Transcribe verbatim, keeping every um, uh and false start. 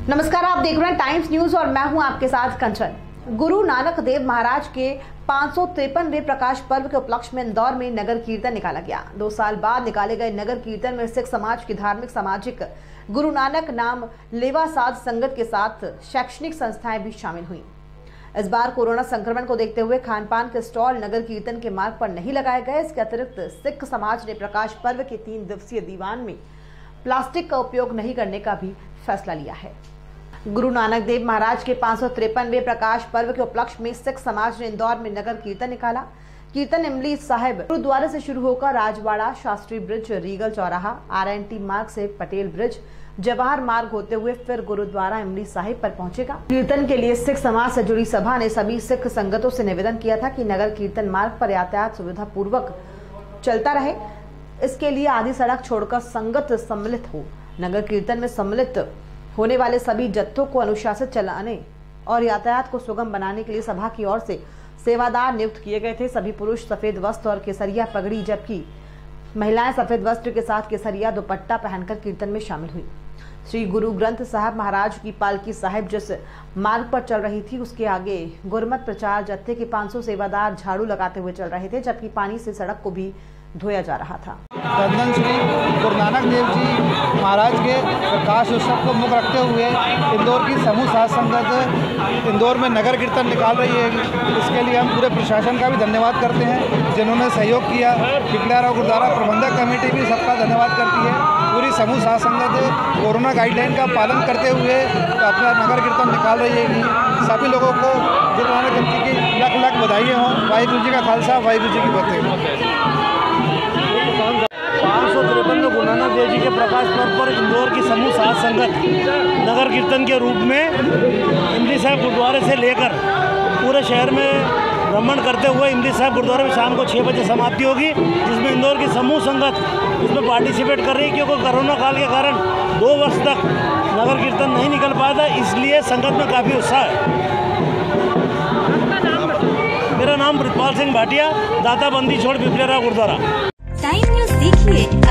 नमस्कार, आप देख रहे हैं टाइम्स न्यूज और मैं हूं आपके साथ कंचन। गुरु नानक देव महाराज के पाँच सौ तिरपनवें प्रकाश पर्व के उपलक्ष्य में इंदौर में नगर कीर्तन निकाला गया। दो साल बाद निकाले गए नगर कीर्तन में सिख समाज की धार्मिक सामाजिक गुरु नानक नाम लेवा साध संगत के साथ शैक्षणिक संस्थाएं भी शामिल हुई। इस बार कोरोना संक्रमण को देखते हुए खान पान के स्टॉल नगर कीर्तन के मार्ग पर नहीं लगाए गए। इसके अतिरिक्त सिख समाज ने प्रकाश पर्व के तीन दिवसीय दीवान में प्लास्टिक का उपयोग नहीं करने का भी फैसला लिया है। गुरु नानक देव महाराज के पाँच सौ तिरपनवें प्रकाश पर्व के उपलक्ष्य में सिख समाज ने इंदौर में नगर कीर्तन निकाला। कीर्तन इमली साहिब गुरुद्वारे से शुरू होकर राजवाड़ा, शास्त्री ब्रिज, रीगल चौराहा, आर एन टी मार्ग से पटेल ब्रिज, जवाहर मार्ग होते हुए फिर गुरुद्वारा इमली साहिब पर पहुंचेगा। कीर्तन के लिए सिख समाज से जुड़ी सभा ने सभी सिख संगतों से निवेदन किया था कि नगर कीर्तन मार्ग पर यातायात सुविधा पूर्वक चलता रहे। इसके लिए आधी सड़क छोड़कर संगत सम्मिलित हो। नगर कीर्तन में सम्मिलित होने वाले सभी जत्थों को अनुशासित चलाने और यातायात को सुगम बनाने के लिए सभा की ओर से सेवादार नियुक्त किए गए थे। सभी पुरुष सफेद वस्त्र और केसरिया पगड़ी, जबकि महिलाएं सफेद वस्त्र के साथ केसरिया दुपट्टा पहनकर कीर्तन में शामिल हुई। श्री गुरु ग्रंथ साहब महाराज की पालकी साहिब जिस मार्ग पर चल रही थी, उसके आगे गुरमत प्रचार जत्थे के पाँच सौ सेवादार झाड़ू लगाते हुए चल रहे थे, जबकि पानी से सड़क को भी धोया जा रहा था। धन श्री गुरु नानक देव जी महाराज के प्रकाश उत्सव को मुख्य रखते हुए इंदौर की समूह साध संगत इंदौर में नगर कीर्तन निकाल रही है। इसके लिए हम पूरे प्रशासन का भी धन्यवाद करते हैं जिन्होंने सहयोग किया। पिपलियारा गुरुद्वारा प्रबंधक कमेटी भी सबका धन्यवाद करती है। पूरी समूह साध संगत कोरोना गाइडलाइन का पालन करते हुए अपना नगर कीर्तन निकाल रही है। सभी लोगों को गुरु नानक जयंती की लाख लाख बधाई हो। वाहिगुरु जी का खालसा, वाहिगुरु जी की फतेह। पाँच सौ तिरपन में गुरु नानक देव जी के प्रकाश पर्व पर इंदौर की समूह साध संगत नगर कीर्तन के रूप में इमली साहिब गुरुद्वारे से लेकर पूरे शहर में भ्रमण करते हुए इमली साहिब गुरुद्वारे में शाम को छः बजे समाप्ति होगी, जिसमें इंदौर की समूह संगत इसमें पार्टिसिपेट कर रही है। क्योंकि कोरोना काल के कारण दो वर्ष तक नगर कीर्तन नहीं निकल पाया था, इसलिए संगत में काफ़ी उत्साह है। मेरा नाम प्रितपाल सिंह भाटिया, दाता बंदी छोड़ पिपलियारा गुरुद्वारा। टाइम न्यूज़ देखिए